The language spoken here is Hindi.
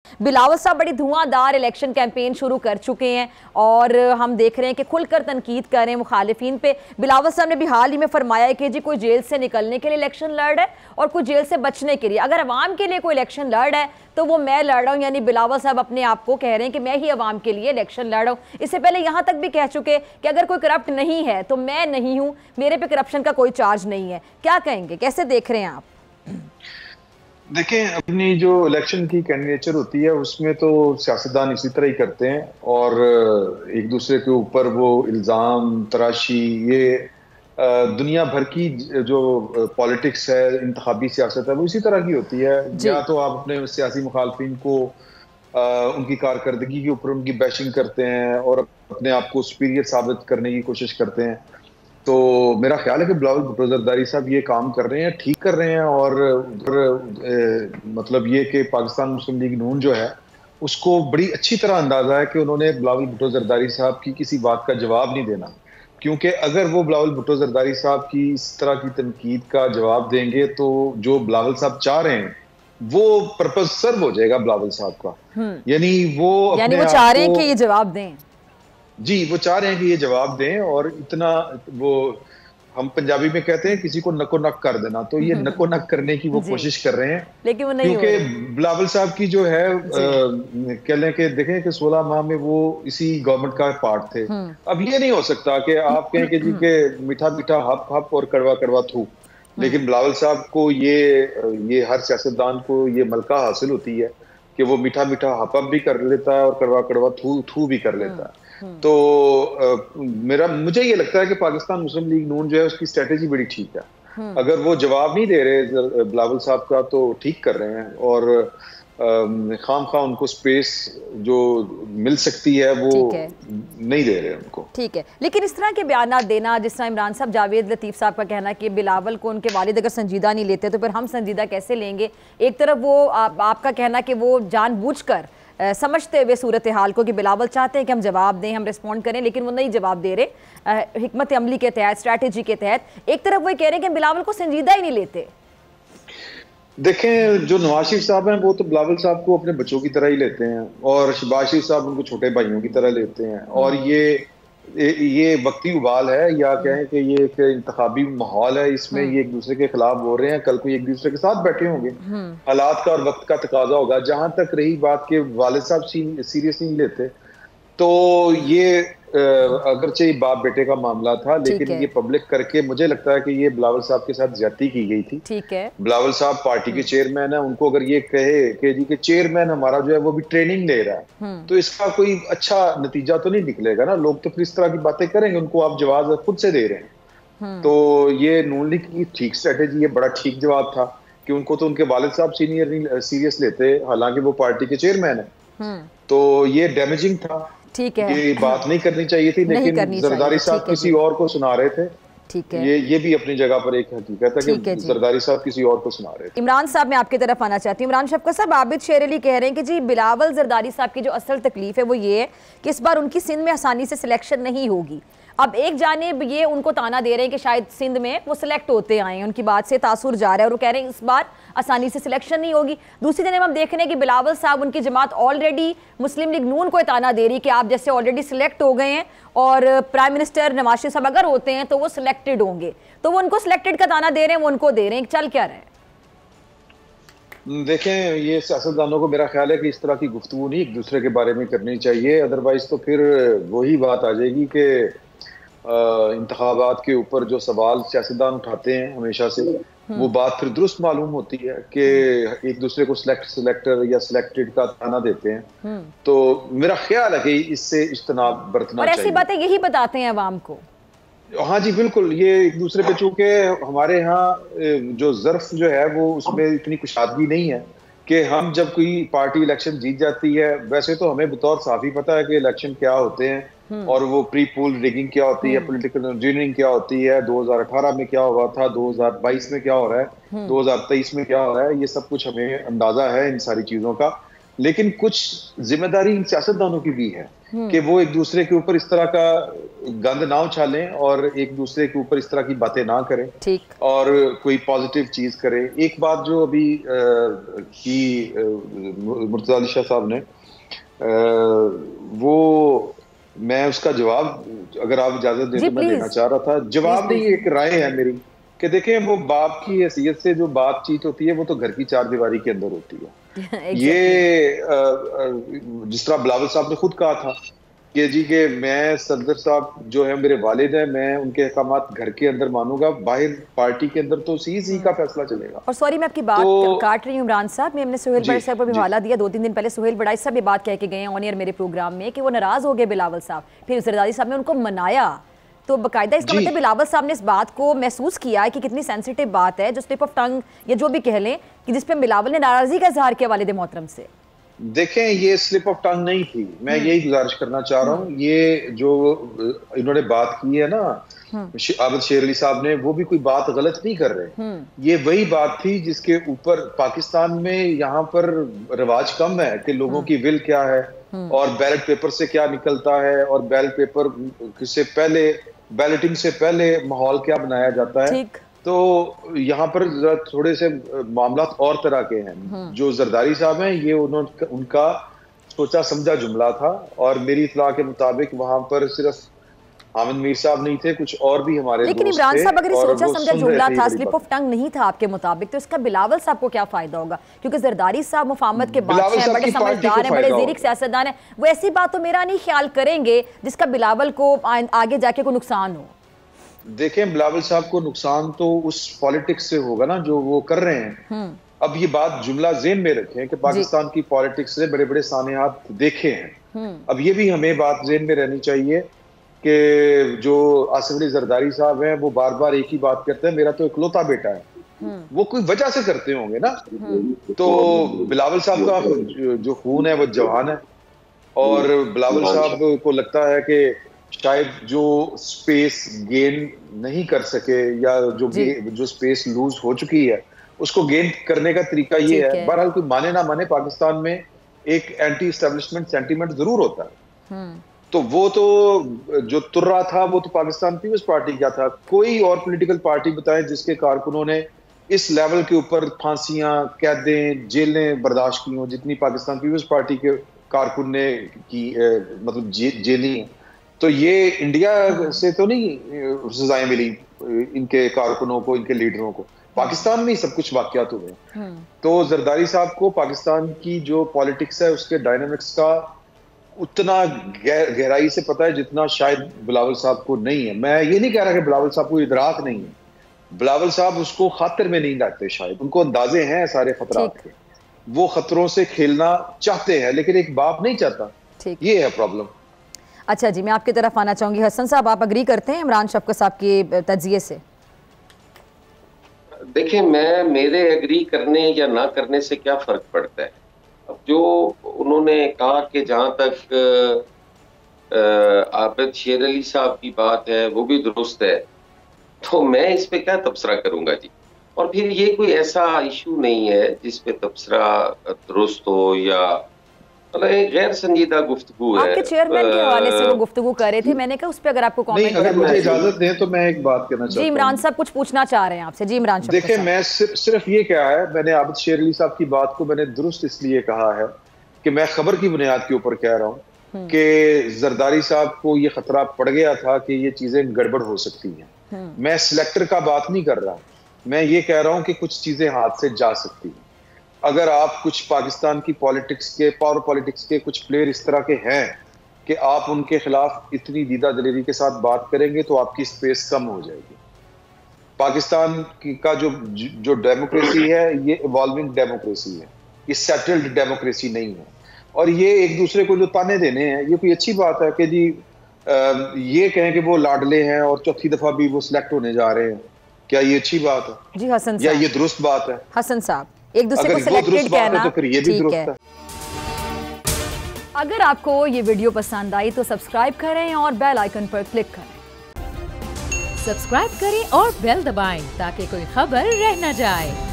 बिलावल साहब बड़ी धुआंधार इलेक्शन कैंपेन शुरू कर चुके हैं और हम देख रहे हैं कि खुलकर तनकीद कर रहे हैं मुखालिफिन पे। बिलावल साहब ने भी हाल ही में फरमाया है कि जी कोई जेल से निकलने के लिए इलेक्शन लड़ रहा है और कोई जेल से बचने के लिए। अगर अवाम के लिए कोई इलेक्शन लड़ रहा है तो वो मैं लड़ रहा हूँ, यानी बिलावल साहब अपने आप को कह रहे हैं कि मैं ही अवाम के लिए इलेक्शन लड़ रहा हूँ। इससे पहले यहाँ तक भी कह चुके कि अगर कोई करप्ट नहीं है तो मैं नहीं हूँ, मेरे पे करप्शन का कोई चार्ज नहीं है। क्या कहेंगे, कैसे देख रहे हैं आप? देखें, अपनी जो इलेक्शन की कैंडिडेचर होती है उसमें तो सियासतदान इसी तरह ही करते हैं और एक दूसरे के ऊपर वो इल्ज़ाम तराशी, ये दुनिया भर की जो पॉलिटिक्स है, इंतखाबी सियासत है, वो इसी तरह की होती है। या तो आप अपने सियासी मुखालफिन को उनकी कारकर्दगी के ऊपर उनकी बैशिंग करते हैं और अपने आप को सुपीरियर साबित करने की कोशिश करते हैं। तो मेरा ख्याल है कि बिलावल भुट्टो जरदारी साहब ये काम कर रहे हैं, ठीक कर रहे हैं। और मतलब ये कि पाकिस्तान मुस्लिम लीग नून जो है उसको बड़ी अच्छी तरह अंदाजा है कि उन्होंने बिलावल भुट्टो जरदारी साहब की किसी बात का जवाब नहीं देना, क्योंकि अगर वो बिलावल भुट्टो जरदारी साहब की इस तरह की तनकीद का जवाब देंगे तो जो बिलावल साहब चाह रहे हैं वो पर्पज सर्व हो जाएगा बिलावल साहब का। यानी वो चाह रहे हैं कि ये जवाब दें। जी, वो चाह रहे हैं कि ये जवाब दें और इतना वो हम पंजाबी में कहते हैं किसी को नको नक कर देना, तो ये नको नक करने की वो कोशिश कर रहे हैं। लेकिन वो नहीं, क्योंकि बिलावल साहब की जो है कह लें कि देखें कि 16 माह में वो इसी गवर्नमेंट का पार्ट थे। अब ये नहीं हो सकता कि आप कहें कि जी के मीठा मीठा हप हप और कड़वा कड़वा थू, लेकिन बिलावल साहब को ये हर सियासतदान को ये मलका हासिल होती है कि वो मीठा मीठा हप हप भी कर लेता है और कड़वा कड़वा थू थू भी कर लेता है। तो मुझे ये लगता है कि पाकिस्तान मुस्लिम लीग नून जो है उसकी स्ट्रेटेजी बड़ी ठीक है। अगर वो जवाब नहीं दे रहे बिलावल साहब का तो ठीक कर रहे हैं और खामखा उनको स्पेस जो मिल सकती है वो नहीं दे रहे उनको। ठीक है, लेकिन इस तरह के बयान देना, जिस तरह इमरान साहब जावेद लतीफ़ साहब का कहना कि बिलावल को उनके वालिद अगर संजीदा नहीं लेते तो फिर हम संजीदा कैसे लेंगे। एक तरफ वो आपका कहना कि वो जानबूझकर समझते हुए सूरत हाल को कि बिलावल चाहते हैं कि हम जवाब दें, हम रिस्पॉन्ड करें, लेकिन वो नहीं जवाब दे रहे हिकमत अमली के तहत, स्ट्रैटेजी के तहत। एक तरफ वो कह रहे हैं कि बिलावल को संजीदा ही नहीं लेते। देखें, जो नवाज शरीफ साहब हैं वो तो बिलावल साहब को अपने बच्चों की तरह ही लेते हैं और शहबाज शरीफ साहब उनको छोटे भाइयों की तरह लेते हैं। और ये वक्ती उबाल है या कहें कि ये एक इंतखाबी माहौल है, इसमें ये एक दूसरे के खिलाफ बोल रहे हैं, कल को एक दूसरे के साथ बैठे होंगे। हालात का और वक्त का तकाजा होगा। जहां तक रही बात के वालिद साहब सीरियस नहीं लेते, तो ये अगरचे बाप बेटे का मामला था, लेकिन ये पब्लिक करके मुझे लगता है कि ये बिलावल साहब के साथ ज्यादती की गई थी। ठीक है, बिलावल साहब पार्टी के चेयरमैन है, उनको अगर ये कहे कि जी के चेयरमैन हमारा जो है वो भी ट्रेनिंग ले रहा है, तो इसका कोई अच्छा नतीजा तो नहीं निकलेगा ना। लोग तो फिर इस तरह की बातें करेंगे, उनको आप जवाब खुद से दे रहे हैं। तो ये नून लीग की ठीक स्ट्रेटेजी, ये बड़ा ठीक जवाब था कि उनको तो उनके वालिद साहब सीरियस लेते, हालांकि वो पार्टी के चेयरमैन है। तो ये डैमेजिंग था, ठीक है, ये बात नहीं करनी चाहिए थी, लेकिन जरदारी साहब किसी और को सुना रहे थे। ठीक है, ये भी अपनी जगह पर एक हकीकत है कि जरदारी साहब किसी और को सुना रहे थे। इमरान साहब, मैं आपकी तरफ आना चाहती हूँ। इमरान शफकत साहब, आबिद शेर अली कह रहे हैं कि जी बिलावल जरदारी साहब की जो असल तकलीफ है वो ये है कि इस बार उनकी सिंध में आसानी से सिलेक्शन नहीं होगी। अब एक जानिब ये उनको ताना दे रहे हैं कि शायद सिंध में वो सिलेक्ट होते आए, उनकी बात से तासुर जा रहा है और वो कह रहे हैं इस बार आसानी से सिलेक्शन नहीं होगी। दूसरी जानब हम देख रहे हैं कि बिलावल साहब, उनकी जमात ऑलरेडी मुस्लिम लीग नून को ताना दे रही कि आप जैसे ऑलरेडी सिलेक्ट हो गए हैं और प्राइम मिनिस्टर नवाज शरीफ साहब अगर होते हैं तो वो सिलेक्टेड होंगे, तो वो उनको सिलेक्टेड का ताना दे रहे हैं, वो उनको दे रहे हैं। चल क्या रहे हैं? देखें, ये सियासतदानों को मेरा ख्याल है कि इस तरह की गुफ्तगू नहीं एक दूसरे के बारे में करनी चाहिए, अदरवाइज तो फिर वही बात आ जाएगी कि इंतखाबात के ऊपर जो सवाल सियासतदान उठाते हैं हमेशा से, वो बात फिर दुरुस्त मालूम होती है कि एक दूसरे को सिलेक्टर या सिलेक्टेड का ताना देते हैं। तो मेरा ख्याल है कि इससे इज्तनाब बरतना चाहिए। और ऐसी बातें यही बताते हैं अवाम को। हाँ जी, बिल्कुल। ये एक दूसरे पे, चूंकि हमारे यहाँ जो ज़र्फ जो है वो उसमें इतनी कुशादगी नहीं है कि हम जब कोई पार्टी इलेक्शन जीत जाती है, वैसे तो हमें बतौर साफी पता है कि इलेक्शन क्या होते हैं और वो प्री पोल रिगिंग क्या होती है, पॉलिटिकल इंजीनियरिंग क्या होती है, 2018 में क्या हुआ था, 2022 में क्या हो रहा है, 2023 में क्या हो रहा है, ये सब कुछ हमें अंदाजा है इन सारी चीजों का। लेकिन कुछ जिम्मेदारी इन सियासतदानों की भी है कि वो एक दूसरे के ऊपर इस तरह का गंद ना उछालें और एक दूसरे के ऊपर इस तरह की बातें ना करें, ठीक, और कोई पॉजिटिव चीज करें। एक बात जो अभी की मुर्तजा अली शाह साहब ने, वो मैं उसका जवाब अगर आप इजाजत दें तो मैं देना चाह रहा था। जवाब नहीं, एक राय है मेरी कि देखें, वो बाप की हैसियत से जो बातचीत होती है वो तो घर की चार दीवारी के अंदर होती है। ये जिस तरह बिलावल साहब ने खुद कहा था कि जी के मैं सदर साहब जो है मेरे वालिद हैं, मैं उनके अहकामात घर के अंदर मानूंगा, बाहर पार्टी के अंदर तो सी का फैसला चलेगा। और सॉरी मैं आपकी बात काट रही हूँ इमरान साहब, मैं हमने सुहेल बड़ाई साहब को भी हवाला दिया 2-3 दिन पहले। सुहेल बड़ाई साहब ये बात कह के गए हैं ऑन एयर मेरे प्रोग्राम में कि वो नाराज हो गए बिलावल साहब, फिर जरदारी साहब ने उनको मनाया। तो बाकायदा इसका मतलब बिलावल साहब ने इस बात को महसूस किया है कि कितनी सेंसिटिव बात है, जो स्लिप ऑफ टंग या जो भी कह लें, कि जिस पे बिलावल ने नाराजगी का इजहार किया वालिद मोहतरम से। देखें, ये स्लिप ऑफ टंग नहीं थी, मैं यही गुजारिश करना चाह रहा हूँ। ये जो इन्होंने बात की है ना आबिद शेर अली साहब ने, वो भी कोई बात गलत नहीं कर रहे। ये वही बात थी जिसके ऊपर पाकिस्तान में यहाँ पर रिवाज कम है कि लोगों की विल क्या है और बैलेट पेपर से क्या निकलता है और बैलेट पेपर से पहले, बैलेटिंग से पहले माहौल क्या बनाया जाता है। तो यहाँ पर थोड़े से मामला और तरह के हैं। जो जरदारी साहब हैं, ये उनका सोचा समझा जुमला था और मेरी इत्तला के मुताबिक वहां पर सिर्फ हामिद मीर साहब नहीं थे, कुछ और भी हमारे लेकिन इमरान साहब अगर सोचा समझा जुमला था, स्लिप ऑफ टंग नहीं था आपके मुताबिक, तो इसका बिलावल साहब को क्या फायदा होगा? क्योंकि जरदारी साहब मुफाहमत के बादशाह हैं, बड़े समझदार हैं, बड़े ज़ीरिक सियासतदान हैं, वो ऐसी बात तो मेरा नहीं ख्याल करेंगे जिसका बिलावल को आगे जाके कोई नुकसान हो। देखें, बिलावल साहब को नुकसान तो उस पॉलिटिक्स से होगा ना जो वो कर रहे हैं। अब ये बात जुमला ज़ेहन में रखें कि पाकिस्तान की पॉलिटिक्स से बड़े बड़े सानेहात देखे हैं। अब ये भी हमें बात ज़ेहन में रहनी चाहिए कि जो आसिफ अली जरदारी साहब हैं, वो बार बार एक ही बात करते हैं, मेरा तो इकलौता बेटा है। वो कोई वजह से करते होंगे ना। तो बिलावल साहब का जो खून है वो जवान है और बिलावल साहब को लगता है कि शायद जो स्पेस गेन नहीं कर सके या जो स्पेस लूज हो चुकी है उसको गेन करने का तरीका ये है। बहरहाल कोई माने ना माने, पाकिस्तान में एक एंटी एस्टेब्लिशमेंट सेंटीमेंट जरूर होता है। तो वो तो जो तुर रहा था वो तो पाकिस्तान पीपल्स पार्टी का था। कोई और पॉलिटिकल पार्टी बताएं जिसके कारकुनों ने इस लेवल के ऊपर फांसियां, कैदें, जेलें बर्दाश्त की हों जितनी पाकिस्तान पीपल्स पार्टी के कारकुन ने की, मतलब जेली हैं। तो ये इंडिया से तो नहीं सजाएं मिली इनके कारकुनों को, इनके लीडरों को, पाकिस्तान में ही सब कुछ वाकयात हुए। तो जरदारी साहब को पाकिस्तान की जो पॉलिटिक्स है उसके डायनामिक्स का उतना गहराई से पता है जितना शायद बिलावल साहब को नहीं है। मैं ये नहीं कह रहा कि बिलावल साहब को इदराक नहीं है, बिलावल साहब उसको खातिर में नहीं लाते, शायद उनको अंदाजे हैं सारे खतरात के, वो खतरों से खेलना चाहते हैं लेकिन एक बाप नहीं चाहता। ये है प्रॉब्लम। अच्छा जी, मैं आपकी तरफ आना चाहूंगी। हसन साहब, आप अग्री करते हैं इमरान शफकत साहब के तज्जिए से? देखिए, मेरे एग्री करने या ना करने से क्या फर्क पड़ता है। अब जो उन्होंने कहा कि जहां तक आबिद शेर अली साहब की बात है वो भी दुरुस्त है, तो मैं इस पे क्या तबसरा करूंगा जी। और फिर ये कोई ऐसा इशू नहीं है जिस पे तबसरा दुरुस्त हो या मतलब एक गैर संजीदा गुफ्तगू है। आपके चेयरमैन के हवाले से वो गुफ्तगू कर रहे थे, मैंने कहा उस पे अगर आपको कमेंट अगर मुझे इजाजत दें तो मैं एक बात कहना चाहता हूं। जी इमरान साहब कुछ पूछना चाह रहे हैं आपसे। जी इमरान साहब, देखिए, मैं सिर्फ ये क्या है, मैंने आबिद शेर अली साहब की बात को मैंने दुरुस्त इसलिए कहा है कि मैं खबर की बुनियाद के ऊपर कह रहा हूँ कि जरदारी साहब को ये खतरा पड़ गया था कि ये चीजें गड़बड़ हो सकती हैं। मैं सिलेक्टर का बात नहीं कर रहा, मैं ये कह रहा हूँ कि कुछ चीजें हाथ से जा सकती हैं। अगर आप कुछ पाकिस्तान की पॉलिटिक्स के, पावर पॉलिटिक्स के कुछ प्लेयर इस तरह के हैं कि आप उनके खिलाफ इतनी दीदा दिलेरी के साथ बात करेंगे तो आपकी स्पेस कम हो जाएगी। पाकिस्तान का जो डेमोक्रेसी है ये इवॉल्विंग डेमोक्रेसी है, ये सेटल्ड डेमोक्रेसी नहीं है। और ये एक दूसरे को जो ताने देने हैं, ये कोई अच्छी बात है कि जी ये कहें कि वो लाडले हैं और चौथी दफा भी वो सिलेक्ट होने जा रहे हैं, क्या ये अच्छी बात है? जी हसन साहब, या ये दुरुस्त बात है? हसन साहब, एक दूसरे को सिलेक्टेड कहना तो फिर ये भी दुरुस्त है। अगर आपको ये वीडियो पसंद आई तो सब्सक्राइब करें और बेल आइकन पर क्लिक करें। सब्सक्राइब करें और बेल दबाएं ताकि कोई खबर रह न जाए।